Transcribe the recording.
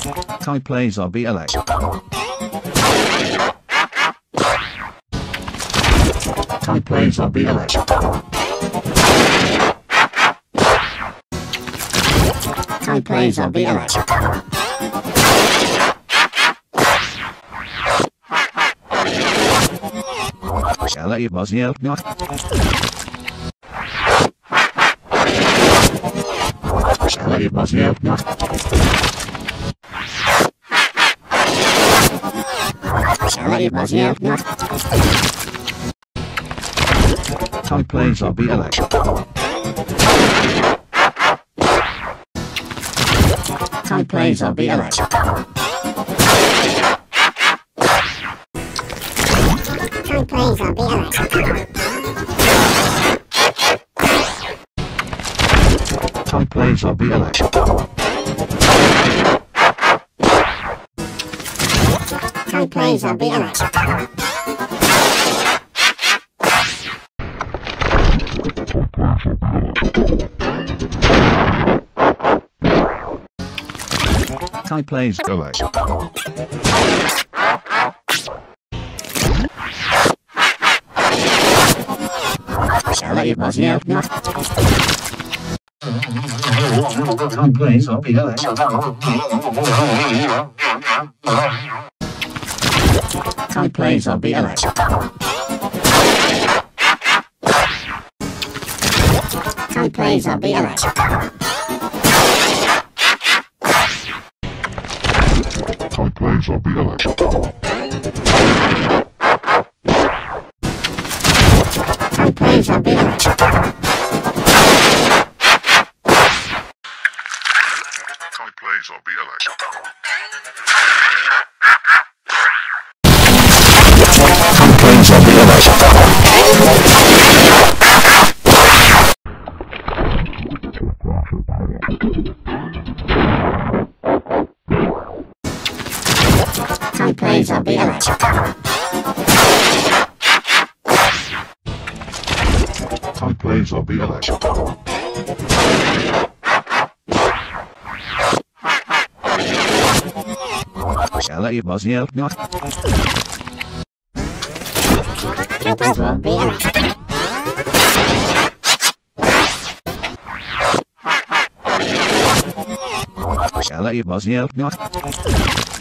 KaiPlaysRBLX. KaiPlaysRBLX. KaiPlaysRBLX. Shall I buzz yell not? Shall I buzz yell not? Shall I buzz yell not? KaiPlaysRBLX. KaiPlaysRBLX. KaiPlaysRBLX. KaiPlaysRBLX. KaiPlaysRBLX. KaiPlaysRBLX. Shall I buzz yell not? KaiPlaysRBLX. KaiPlaysRBLX. KaiPlaysRBLX. KaiPlaysRBLX. KaiPlaysRBLX. KaiPlaysRBLX. KaiPlaysRBLX. KaiPlaysRBLX. Shall I buzz yell not? KaiPlaysRBLX. Shall I buzz yell not?